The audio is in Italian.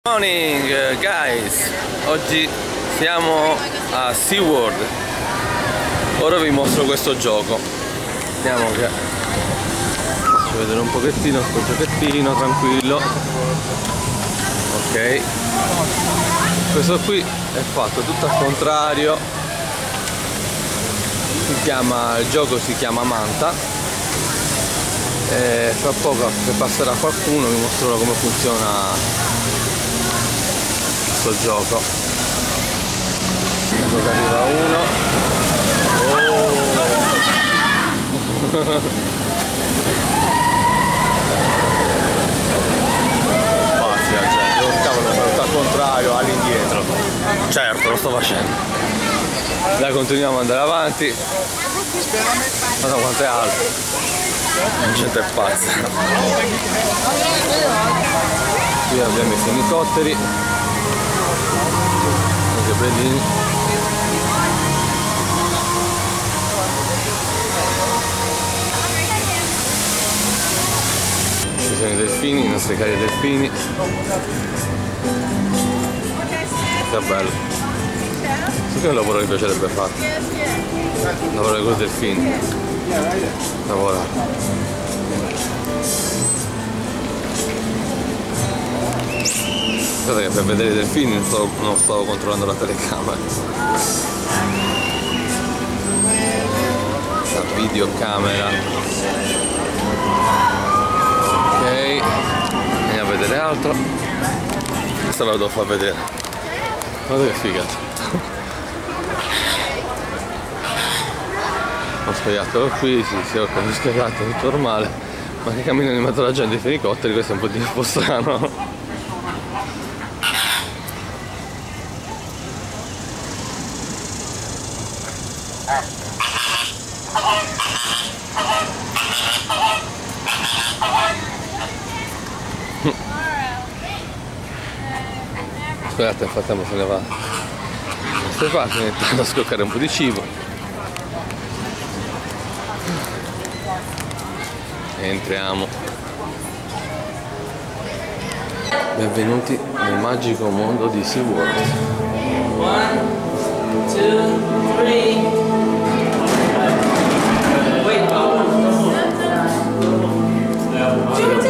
Morning guys, oggi siamo a SeaWorld. Ora vi mostro questo gioco. Vediamo che faccio vedere un pochettino questo giochettino tranquillo. Ok, questo qui è fatto tutto al contrario. Il gioco si chiama Manta. Fra poco, se passerà qualcuno, vi mostrerò come funziona questo gioco. Ecco che arriva uno. Facile, gente, lo cavolo, salto al contrario, all'indietro. Certo, lo sto facendo. Dai, continuiamo ad andare avanti. Guarda quanto è alto. La gente è pazza. Qui abbiamo i fenicotteri, anche bellini. Ci sono i delfini, i nostri cari delfini. Che bello. Questo è un lavoro che mi piacerebbe fare. Lavorare con i delfini. Lavorare. Guarda che per vedere i delfini non stavo controllando la telecamera. La videocamera. Ok, andiamo a vedere altro. Questa ve la devo far vedere. Guarda che figata. Ho sbagliato qui, sì, ok, ho sbagliato, tutto normale. Ma che camminano in mezzo alla gente dei fenicotteri, questo è un po' strano. Scusate, nel frattempo se ne va da queste parti, iniziando a scoccare un po' di cibo. Entriamo. Benvenuti nel magico mondo di SeaWorld. 1, 2, 3. Wait,